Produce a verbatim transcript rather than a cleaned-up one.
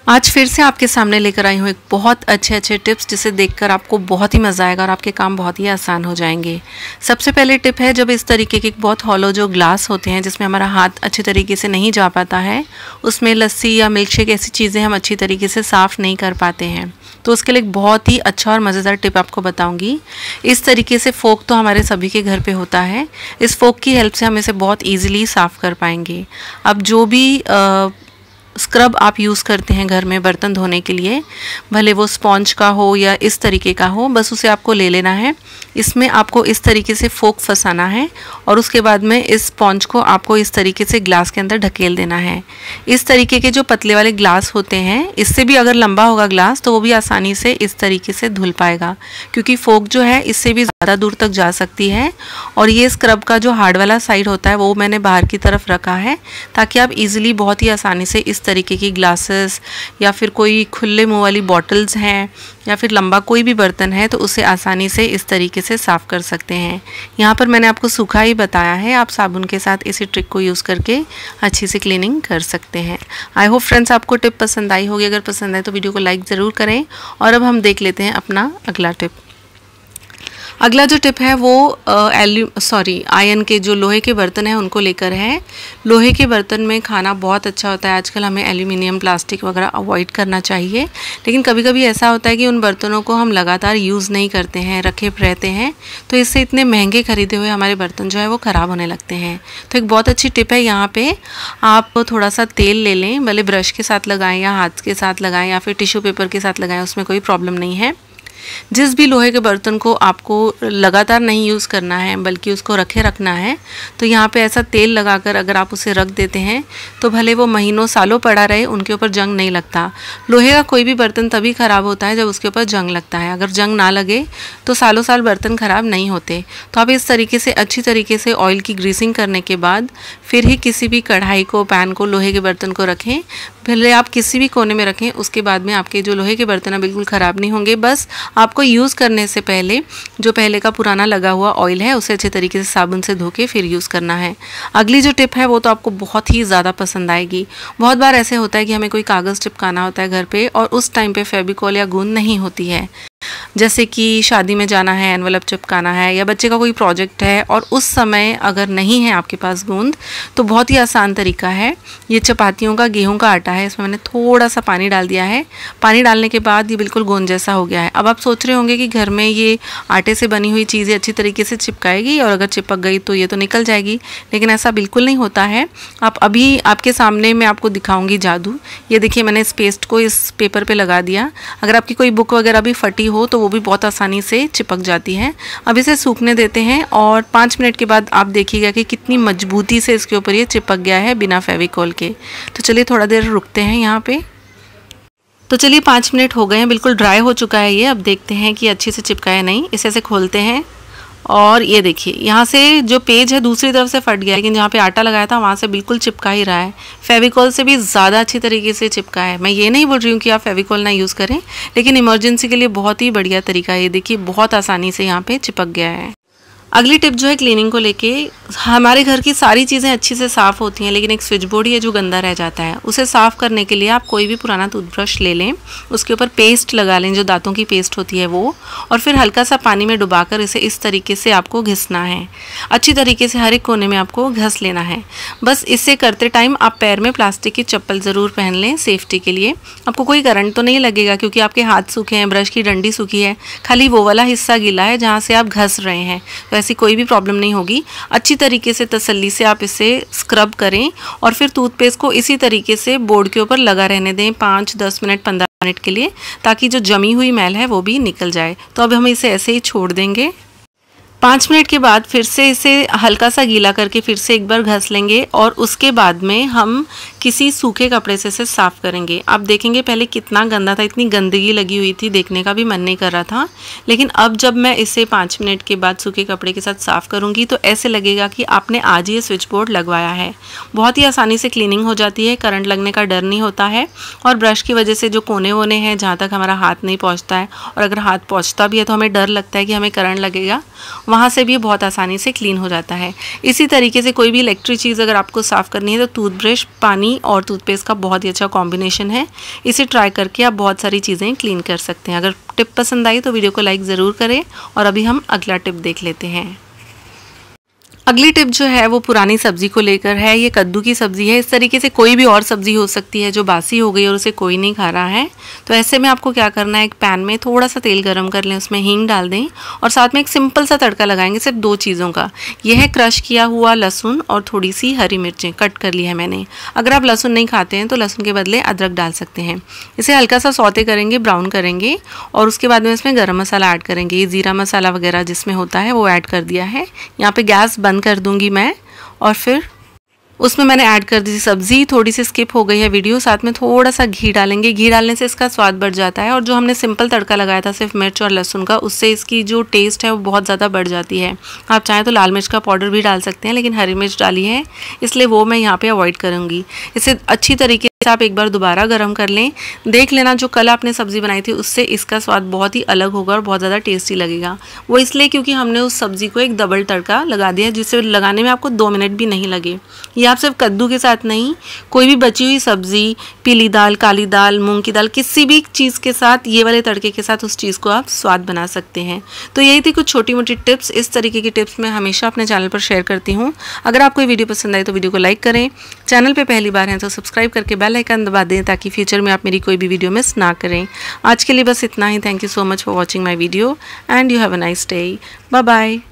आज फिर से आपके सामने लेकर आई हूँ एक बहुत अच्छे अच्छे टिप्स जिसे देखकर आपको बहुत ही मज़ा आएगा और आपके काम बहुत ही आसान हो जाएंगे। सबसे पहले टिप है, जब इस तरीके के बहुत हॉलो जो ग्लास होते हैं जिसमें हमारा हाथ अच्छी तरीके से नहीं जा पाता है, उसमें लस्सी या मिल्क शेक ऐसी चीज़ें हम अच्छी तरीके से साफ़ नहीं कर पाते हैं, तो उसके लिए एक बहुत ही अच्छा और मज़ेदार टिप आपको बताऊँगी। इस तरीके से फोक तो हमारे सभी के घर पर होता है, इस फोक की हेल्प से हम इसे बहुत ईजिली साफ़ कर पाएंगे। अब जो भी आ, स्क्रब आप यूज़ करते हैं घर में बर्तन धोने के लिए, भले वो स्पॉन्ज का हो या इस तरीके का हो, बस उसे आपको ले लेना है। इसमें आपको इस तरीके से फोक फंसाना है और उसके बाद में इस स्पॉन्ज को आपको इस तरीके से ग्लास के अंदर ढकेल देना है। इस तरीके के जो पतले वाले ग्लास होते हैं, इससे भी अगर लंबा होगा ग्लास तो वो भी आसानी से इस तरीके से धुल पाएगा, क्योंकि फोक जो है इससे भी ज़्यादा दूर तक जा सकती है। और ये स्क्रब का जो हार्ड वाला साइड होता है वो मैंने बाहर की तरफ रखा है, ताकि आप इजीली बहुत ही आसानी से इस तरीके की ग्लासेस या फिर कोई खुले मुंह वाली बॉटल्स हैं या फिर लंबा कोई भी बर्तन है तो उसे आसानी से इस तरीके से साफ़ कर सकते हैं। यहाँ पर मैंने आपको सूखा ही बताया है, आप साबुन के साथ इसी ट्रिक को यूज़ करके अच्छी से क्लीनिंग कर सकते हैं। आई होप फ्रेंड्स आपको टिप पसंद आई होगी। अगर पसंद आए तो वीडियो को लाइक ज़रूर करें। और अब हम देख लेते हैं अपना अगला टिप। अगला जो टिप है वो एल्यू सॉरी आयरन के जो लोहे के बर्तन हैं उनको लेकर है। लोहे के बर्तन में खाना बहुत अच्छा होता है। आजकल हमें एल्यूमिनियम, प्लास्टिक वगैरह अवॉइड करना चाहिए, लेकिन कभी कभी ऐसा होता है कि उन बर्तनों को हम लगातार यूज़ नहीं करते हैं, रखे रहते हैं, तो इससे इतने महंगे खरीदे हुए हमारे बर्तन जो है वो ख़राब होने लगते हैं। तो एक बहुत अच्छी टिप है, यहाँ पर आप थोड़ा सा तेल ले लें, भले ब्रश के साथ लगाएँ या हाथ के साथ लगाएँ या फिर टिश्यू पेपर के साथ लगाएँ, उसमें कोई प्रॉब्लम नहीं है। जिस भी लोहे के बर्तन को आपको लगातार नहीं यूज़ करना है बल्कि उसको रखे रखना है, तो यहाँ पे ऐसा तेल लगाकर अगर आप उसे रख देते हैं तो भले वो महीनों सालों पड़ा रहे, उनके ऊपर जंग नहीं लगता। लोहे का कोई भी बर्तन तभी ख़राब होता है जब उसके ऊपर जंग लगता है। अगर जंग ना लगे तो सालों साल बर्तन ख़राब नहीं होते। तो आप इस तरीके से अच्छी तरीके से ऑयल की ग्रीसिंग करने के बाद फिर ही किसी भी कढ़ाई को, पैन को, लोहे के बर्तन को रखें। भले आप किसी भी कोने में रखें, उसके बाद में आपके जो लोहे के बर्तन हैं बिल्कुल ख़राब नहीं होंगे। बस आपको यूज़ करने से पहले जो पहले का पुराना लगा हुआ ऑयल है उसे अच्छे तरीके से साबुन से धो के फिर यूज़ करना है। अगली जो टिप है वो तो आपको बहुत ही ज़्यादा पसंद आएगी। बहुत बार ऐसे होता है कि हमें कोई कागज़ चिपकाना होता है घर पे और उस टाइम पे फेविकॉल या गूंद नहीं होती है, जैसे कि शादी में जाना है, एनवलप चिपकाना है या बच्चे का कोई प्रोजेक्ट है और उस समय अगर नहीं है आपके पास गूंद, तो बहुत ही आसान तरीका है। ये चपातियों का गेहूं का आटा है, इसमें मैंने थोड़ा सा पानी डाल दिया है। पानी डालने के बाद ये बिल्कुल गोंद जैसा हो गया है। अब आप सोच रहे होंगे कि घर में ये आटे से बनी हुई चीज़ें अच्छी तरीके से चिपकाएगी और अगर चिपक गई तो ये तो निकल जाएगी, लेकिन ऐसा बिल्कुल नहीं होता है। आप अभी आपके सामने मैं आपको दिखाऊंगी जादू। ये देखिए, मैंने इस पेस्ट को इस पेपर पे लगा दिया। अगर आपकी कोई बुक वगैरह भी फटी हो तो वो भी बहुत आसानी से चिपक जाती है। अब इसे सूखने देते हैं और पाँच मिनट के बाद आप देखिएगा कि कितनी मजबूती से इसके ऊपर ये चिपक गया है बिना फेविकॉल के। तो चलिए थोड़ा देर रुकते हैं यहाँ पे। तो चलिए पाँच मिनट हो गए हैं, बिल्कुल ड्राई हो चुका है ये। अब देखते हैं कि अच्छे से चिपका है नहीं। इसे ऐसे खोलते हैं और ये देखिए, यहाँ से जो पेज है दूसरी तरफ से फट गया, लेकिन जहाँ पे आटा लगाया था वहाँ से बिल्कुल चिपका ही रहा है। फेविकॉल से भी ज़्यादा अच्छी तरीके से चिपका है। मैं ये नहीं बोल रही हूँ कि आप फेविकॉल ना यूज़ करें, लेकिन इमरजेंसी के लिए बहुत ही बढ़िया तरीका है। ये देखिए, बहुत आसानी से यहाँ पे चिपक गया है। अगली टिप जो है क्लीनिंग को लेके, हमारे घर की सारी चीज़ें अच्छी से साफ़ होती हैं, लेकिन एक स्विच बोर्ड ही है जो गंदा रह जाता है। उसे साफ़ करने के लिए आप कोई भी पुराना टूथब्रश ले लें, उसके ऊपर पेस्ट लगा लें, जो दांतों की पेस्ट होती है वो, और फिर हल्का सा पानी में डुबाकर इसे इस तरीके से आपको घिसना है। अच्छी तरीके से हर एक कोने में आपको घस लेना है। बस इसे करते टाइम आप पैर में प्लास्टिक की चप्पल ज़रूर पहन लें सेफ्टी के लिए। आपको कोई करंट तो नहीं लगेगा क्योंकि आपके हाथ सूखे हैं, ब्रश की डंडी सूखी है, खाली वो वाला हिस्सा गीला है जहाँ से आप घस रहे हैं। तो ऐसी कोई भी प्रॉब्लम नहीं होगी। अच्छी तरीके से तसल्ली से आप इसे स्क्रब करें और फिर टूथपेस्ट को इसी तरीके से बोर्ड के ऊपर लगा रहने दें पाँच दस मिनट पंद्रह मिनट के लिए, ताकि जो जमी हुई मैल है वो भी निकल जाए। तो अब हम इसे ऐसे ही छोड़ देंगे। पाँच मिनट के बाद फिर से इसे हल्का सा गीला करके फिर से एक बार घस लेंगे और उसके बाद में हम किसी सूखे कपड़े से इसे साफ़ करेंगे। आप देखेंगे पहले कितना गंदा था, इतनी गंदगी लगी हुई थी, देखने का भी मन नहीं कर रहा था। लेकिन अब जब मैं इसे पाँच मिनट के बाद सूखे कपड़े के साथ साफ़ करूँगी तो ऐसे लगेगा कि आपने आज ही स्विच बोर्ड लगवाया है। बहुत ही आसानी से क्लीनिंग हो जाती है, करंट लगने का डर नहीं होता है। और ब्रश की वजह से जो कोने वोने हैं जहाँ तक हमारा हाथ नहीं पहुँचता है, और अगर हाथ पहुँचता भी है तो हमें डर लगता है कि हमें करंट लगेगा, वहाँ से भी बहुत आसानी से क्लीन हो जाता है। इसी तरीके से कोई भी इलेक्ट्रिक चीज़ अगर आपको साफ़ करनी है तो टूथब्रश, पानी और टूथपेस्ट का बहुत ही अच्छा कॉम्बिनेशन है। इसे ट्राई करके आप बहुत सारी चीज़ें क्लीन कर सकते हैं। अगर टिप पसंद आई तो वीडियो को लाइक ज़रूर करें। और अभी हम अगला टिप देख लेते हैं। अगली टिप जो है वो पुरानी सब्ज़ी को लेकर है। ये कद्दू की सब्ज़ी है। इस तरीके से कोई भी और सब्ज़ी हो सकती है जो बासी हो गई और उसे कोई नहीं खा रहा है। तो ऐसे में आपको क्या करना है, एक पैन में थोड़ा सा तेल गरम कर लें, उसमें हींग डाल दें और साथ में एक सिंपल सा तड़का लगाएंगे सिर्फ दो चीज़ों का। यह है क्रश किया हुआ लहसुन और थोड़ी सी हरी मिर्चें कट कर ली है मैंने। अगर आप लहसुन नहीं खाते हैं तो लहसुन के बदले अदरक डाल सकते हैं। इसे हल्का सा सौते करेंगे, ब्राउन करेंगे और उसके बाद में इसमें गरम मसाला ऐड करेंगे। ये ज़ीरा मसाला वगैरह जिसमें होता है वो ऐड कर दिया है। यहाँ पे गैस बंद कर दूँगी मैं और फिर उसमें मैंने ऐड कर दी सब्ज़ी। थोड़ी सी स्किप हो गई है वीडियो। साथ में थोड़ा सा घी डालेंगे। घी डालने से इसका स्वाद बढ़ जाता है और जो हमने सिंपल तड़का लगाया था सिर्फ मिर्च और लहसुन का, उससे इसकी जो टेस्ट है वो बहुत ज़्यादा बढ़ जाती है। आप चाहें तो लाल मिर्च का पाउडर भी डाल सकते हैं, लेकिन हरी मिर्च डाली है इसलिए वो मैं यहाँ पे अवॉइड करूँगी। इसे अच्छी तरीके से आप एक बार दोबारा गर्म कर लें। देख लेना जो कल आपने सब्ज़ी बनाई थी उससे इसका स्वाद बहुत ही अलग होगा और बहुत ज़्यादा टेस्टी लगेगा। वो इसलिए क्योंकि हमने उस सब्ज़ी को एक डबल तड़का लगा दिया, जिससे लगाने में आपको दो मिनट भी नहीं लगे। ये आप सिर्फ कद्दू के साथ नहीं, कोई भी बची हुई सब्ज़ी, पीली दाल, काली दाल, मूंग की दाल, किसी भी चीज़ के साथ, ये वाले तड़के के साथ उस चीज़ को आप स्वाद बना सकते हैं। तो यही थी कुछ छोटी मोटी टिप्स। इस तरीके की टिप्स मैं हमेशा अपने चैनल पर शेयर करती हूँ। अगर आपको ये वीडियो पसंद आई तो वीडियो को लाइक करें। चैनल पर पहली बार हैं तो सब्सक्राइब करके बेल आइकन दबा दें ताकि फ्यूचर में आप मेरी कोई भी वीडियो मिस ना करें। आज के लिए बस इतना ही। Thank you so much for watching my video and you have a nice day. Bye bye.